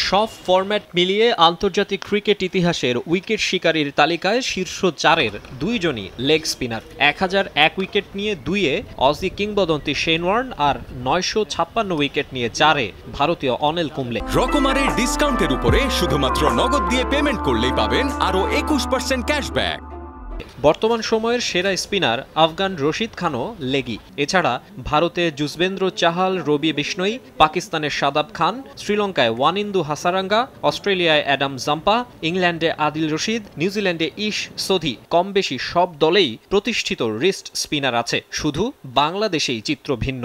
সব ফরম্যাট মিলিয়ে আন্তর্জাতিক ক্রিকেট ইতিহাসের উইকেট শিকারীর তালিকায় শীর্ষ 4-এর দুইজনই লেগ স্পিনার। 1001 উইকেট নিয়ে 2-এ অজি কিংবদন্তি শেন ওয়ার্ন আর 956 উইকেট নিয়ে 4-এ ভারতীয় অনিল কুম্বলে। রকমারের ডিসকাউন্টের উপরে শুধুমাত্র নগদ দিয়ে পেমেন্ট করলেই পাবেন আরও 21% ক্যাশব্যাক। বর্তমান সময়ের সেরা স্পিনার আফগান রশিদ খানও লেগি। এছাড়া ভারতে যুজবেন্দ্র চাহাল, রবি বিষ্ণই, পাকিস্তানের শাদাব খান, শ্রীলঙ্কায় ওয়ানিন্দু হাসারাঙ্গা, অস্ট্রেলিয়ায় অ্যাডাম জাম্পা, ইংল্যান্ডে আদিল রশিদ, নিউজিল্যান্ডে ইশ সোধি। কম বেশি সব দলেই প্রতিষ্ঠিত রিস্ট স্পিনার আছে, শুধু বাংলাদেশেই চিত্র ভিন্ন।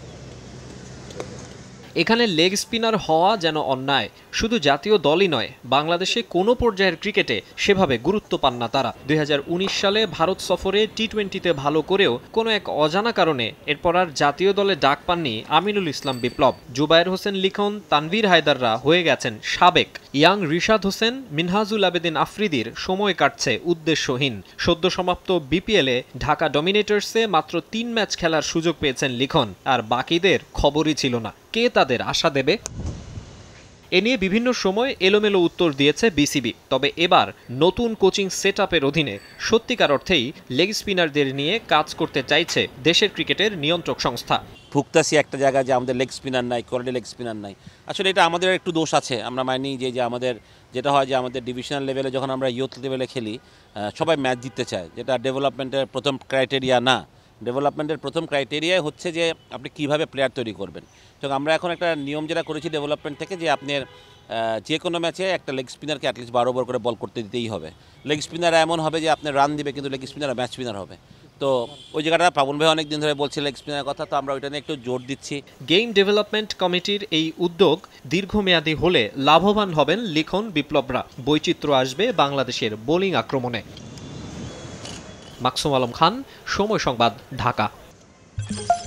এখানে লেগ স্পিনার হওয়া যেন অন্যায়। শুধু জাতীয় দলই নয়, বাংলাদেশে কোনো পর্যায়ের ক্রিকেটে সেভাবে গুরুত্ব পান না তারা। 2019 সালে ভারত সফরে টি-20তে ভালো করেও কোনো এক অজানা কারণে এরপর আর জাতীয় দলে ডাক পাননি আমিনুল ইসলাম বিপ্লব। জুবায়ের হোসেন লিখন, তানভীর হায়দাররা হয়ে গেছেন সাবেক। ইয়াং রিশাদ হোসেন, মিনহাজুল আবেদিন আফ্রিদির সময় কাটছে উদ্দেশ্যহীন। সদ্য সমাপ্ত বিপিএলে ঢাকা ডমিনেটর্সে মাত্র 3 ম্যাচ খেলার সুযোগ পেয়েছেন লিখন, আর বাকিদের খবরই ছিল না। কে তাদের আশা দেবে? এ নিয়ে বিভিন্ন সময় এলোমেলো উত্তর দিয়েছে বিসিবি। তবে এবার নতুন কোচিং সেটআপের অধীনে সত্যিকার অর্থেই লেগ স্পিনারদের নিয়ে কাজ করতে চাইছে দেশের ক্রিকেটের নিয়ন্ত্রক সংস্থা। ভুগতাছি একটা জায়গায় যে আমাদের লেগ স্পিনার নাই, কোয়ালিটি লেগ স্পিনার নাই। আসলে এটা আমাদের একটু দোষ আছে, আমরা মানি যে আমাদের যেটা হয় যে আমাদের ডিভিশনাল লেভেলে যখন আমরা ইয়ুথ লেভেলে খেলি সবাই ম্যাচ জিততে চায়, যেটা ডেভেলপমেন্টের প্রথম ক্রাইটেরিয়া না। ডেভেলপমেন্টের প্রথম ক্রাইটেরিয়াই হচ্ছে যে আপনি কীভাবে প্লেয়ার তৈরি করবেন। তো আমরা এখন একটা নিয়ম যেটা করেছি ডেভেলপমেন্ট থেকে, যে আপনার যে কোনো ম্যাচে একটা লেগ স্পিনারকে অ্যাটলিস্ট 12 ওভার করে বল করতে দিতেই হবে। লেগ স্পিনার এমন হবে যে আপনার রান দিবে, কিন্তু লেগ স্পিনার ম্যাচ স্পিনার হবে। তো ওই জায়গাটা পাবন ভাই অনেক দিন ধরে বলছে লেগ স্পিনারের কথা, তো আমরা ওইটা নিয়ে একটু জোর দিচ্ছি। গেম ডেভেলপমেন্ট কমিটির এই উদ্যোগ দীর্ঘমেয়াদী হলে লাভবান হবেন লিখন বিপ্লবরা। বৈচিত্র্য আসবে বাংলাদেশের বোলিং আক্রমণে। মাকসুম আলম খান, সময় সংবাদ, ঢাকা।